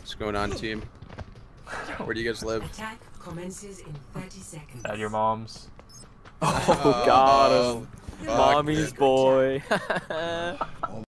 What's going on, team? Where do you guys live? Attack commences in 30 seconds. At your mom's. Oh, got him. Fuck, Mommy's dude. boy.